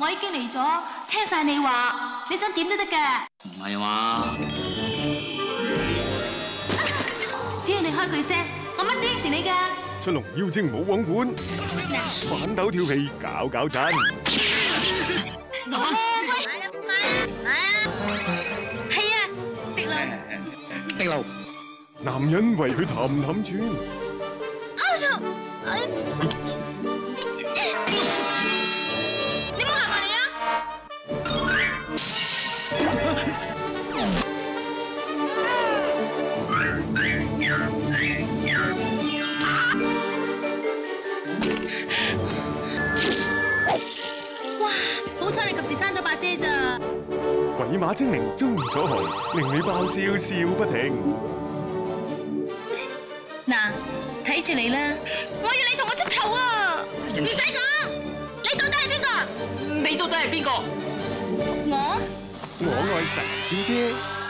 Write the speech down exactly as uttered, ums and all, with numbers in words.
我已經嚟咗，聽晒你話，你想點都得㗎。 唔係嘛？ 只要你開句聲，我乜都應承你㗎。 出籠妖精冇網管，反斗調皮搞搞震。 我喂，係啊，滴露， 滴露。 男人為佢氹氹轉。 哎呀，哎，你冇行埋嚟啊！哇，好彩你及時閂咗把遮咋。 鬼馬精靈鍾楚紅，令你爆笑笑不停。 嗱，睇住你啦，我要你同我出頭啊！唔使講，你到底係邊個？ 你到底係邊個？ 我我愛神仙遮。